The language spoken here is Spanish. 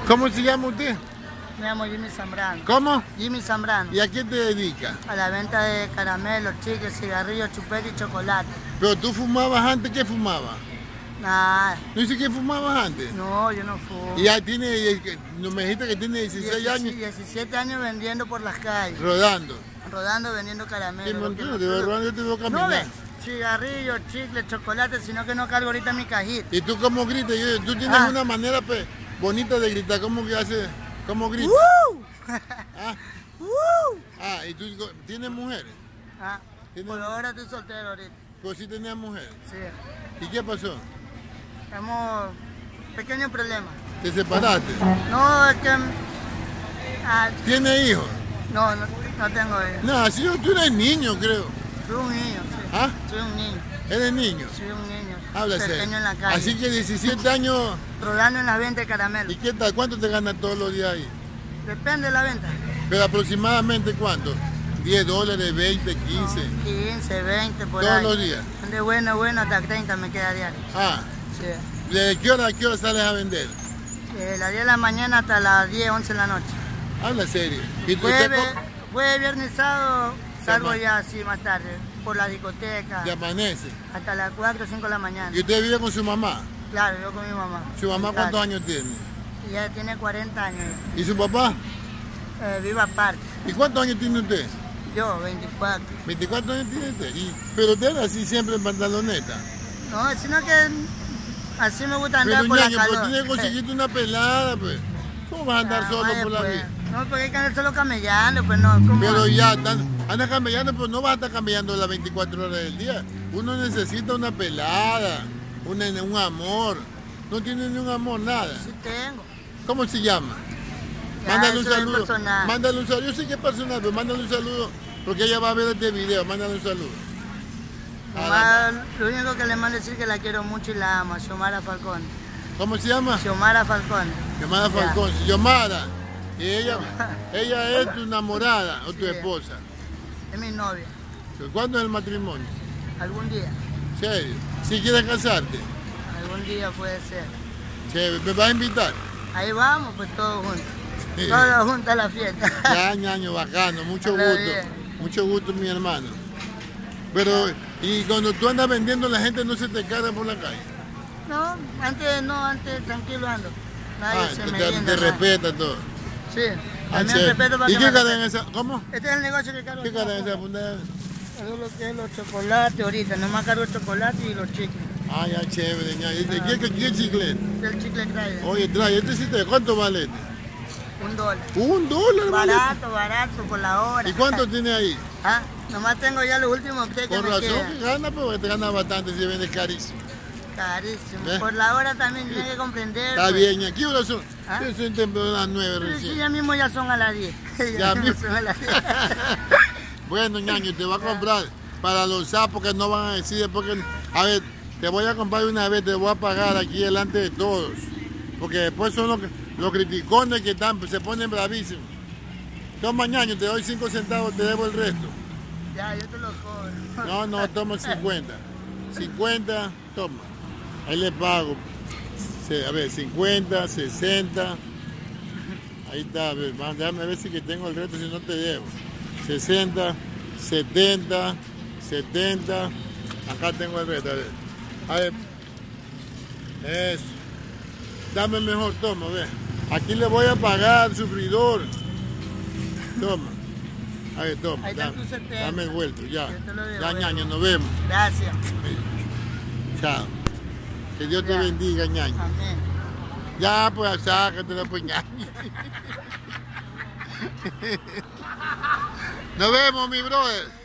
¿Cómo se llama usted? Me llamo Jimmy Zambrano. ¿Cómo? Jimmy Zambrano. ¿Y a qué te dedicas? A la venta de caramelos, chicles, cigarrillos, chupete y chocolate. Pero tú fumabas antes, ¿qué fumabas? Nada. ¿No dices que fumabas antes? No, yo no fumo. Y ya tiene, no me dijiste que tiene 16 años. 17 años vendiendo por las calles. Rodando. Rodando, vendiendo caramelos. ¿Qué montón? De verdad yo te veo No caminar. ves, cigarrillos, chicles, chocolate, sino que no cargo ahorita mi cajita. ¿Y tú cómo gritas? Tú tienes una manera bonita de gritar. ¿Cómo que haces? ¿Cómo gritas? ¿Ah? ¿Y tú tienes mujeres? Por ahora estoy soltero ahorita. Pues sí tenías mujeres. Sí. ¿Y qué pasó? Tenemos pequeños problemas. ¿Te separaste? No, es que... ¿Tienes hijos? No tengo hijos. No, si tú eres niño, creo. Soy un niño, sí. ¿Ah? Soy un niño. ¿Eres niño? Soy un niño. Habla serio. Pequeño en la calle. Así que 17 años... Rodando en la venta de caramelos. ¿Y qué tal? ¿Cuánto te ganas todos los días ahí? Depende de la venta. ¿Pero aproximadamente cuánto? $10, 20, 15. 15, 20, por ahí. Todos los días. De bueno hasta 30 me queda diario. Sí. ¿De qué hora a qué hora sales a vender? De las 10 de la mañana hasta las 10, 11 de la noche. Habla serio. ¿Y Jueves, viernes, sábado salgo ya así más tarde, por la discoteca. ¿Te amanece? Hasta las 4 o 5 de la mañana. ¿Y usted vive con su mamá? Claro, yo con mi mamá. ¿Su mamá cuántos años tiene? Ella tiene 40 años. ¿Y su papá? Vive aparte. ¿Y cuántos años tiene usted? Yo, 24. 24 años tiene usted. ¿Pero usted era así siempre en pantaloneta? No, sino que así me gusta andar por la calor. Pero tienes que conseguirte una pelada, pues. ¿Cómo vas a andar solo por la vida? No, porque hay que andar solo camellando, pues no. ¿Cómo? Pero ya, anda camellando, pero no vas a estar camellando las 24 horas del día. Uno necesita una pelada, un amor. No tiene ni un amor, nada. Sí tengo. ¿Cómo se llama? Mándale un saludo. Mándale un saludo. Yo sé que es personal, pero mándale un saludo porque ella va a ver este video. Mándale un saludo. Lo único que le mando es decir que la quiero mucho y la amo, Xiomara Falcón. ¿Cómo se llama? Xiomara Falcón. Xiomara Falcón. Xiomara. ¿Y ella es tu enamorada o tu esposa? Es mi novia. ¿Cuándo es el matrimonio? Algún día. ¿Serio? ¿Si quieres casarte? Algún día puede ser. Chévere. ¿Me vas a invitar? Ahí vamos, pues todos juntos. Sí. Todos juntos a la fiesta. Ya, ñaño, bacano. Mucho gusto. Mucho gusto, mi hermano. Pero, ¿y cuando tú andas vendiendo, la gente no se te carga por la calle? No, antes tranquilo ando. Nadie se me te respeta todo. Sí, también respeto para ¿Y qué cadena es esa? ¿Cómo? Este es el negocio que cargo. ¿Qué cadena es esa fundada? Eso es lo que es los chocolates ahorita, nomás cargo el chocolate y los chicles. Ah, ya, chévere, ña. ¿Qué chicle? El chicle trae. Oye, trae, ¿cuánto vale este? $1. $1, Barato, por la hora. ¿Y cuánto tiene ahí? Nomás tengo ya los últimos que Con razón que gana, pero te gana bastante si vende carísimo. Carísimo. Por la hora también tiene que comprender. Está bien, ¿y qué horas son? Son temprano a las 9 recién. Sí, ya mismo ya son a las 10. Ya mismo son a las 10. Bueno, ñaño, te voy a comprar para los sapos que no van a decir después que... A ver, te voy a comprar una vez, te voy a pagar aquí delante de todos. Porque después son los criticones que se ponen bravísimos. Toma, ñaño, te doy 5 centavos, te debo el resto. Ya, yo te lo cobro. No, toma 50. 50, toma. Ahí le pago. A ver, 50, 60. Ahí está, a ver, déjame ver si que tengo el resto, si no te debo. 60, 70, 70. Acá tengo el resto, a ver. Eso. Dame mejor, toma, ve. Aquí le voy a pagar, sufridor. Toma. A ver, toma. Dame el vuelto, ya. Ya, ñaño, nos vemos. Gracias. Chao. Que Dios te bendiga, ñaño. Amén. Ya, pues, sácatela, pues, ñaño. Nos vemos, mi brother.